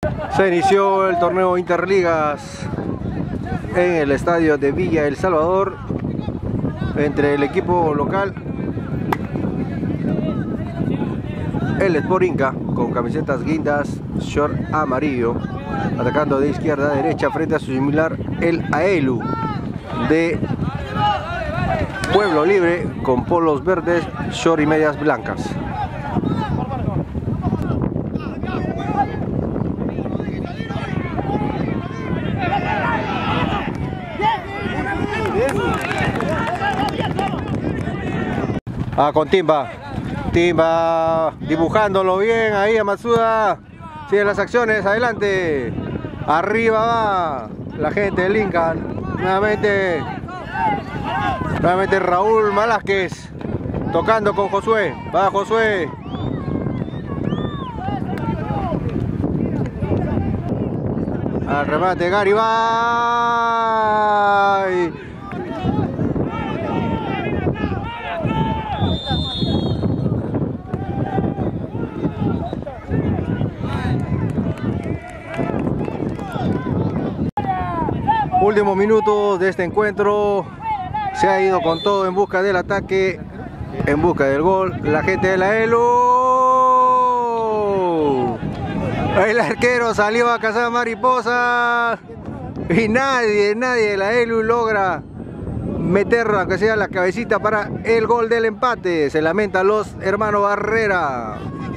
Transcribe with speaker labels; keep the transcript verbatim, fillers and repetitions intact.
Speaker 1: Se inició el torneo Interligas en el estadio de Villa El Salvador entre el equipo local, el Sport Inca, con camisetas guindas, short amarillo, atacando de izquierda a derecha frente a su similar el Aelu de Pueblo Libre, con polos verdes, short y medias blancas. Ah, con Timba. Timba dibujándolo bien ahí a Matsuda. Sigue las acciones, adelante. Arriba va la gente del Inca. Nuevamente, nuevamente Raúl Malásquez tocando con Josué. Va Josué. Al remate Garibay. Últimos minutos de este encuentro. Se ha ido con todo en busca del ataque, en busca del gol. La gente de la Elu. El arquero salió a cazar mariposas y nadie, nadie de la Elu logra meter, aunque sea la cabecita, para el gol del empate. Se lamentan los hermanos Barrera.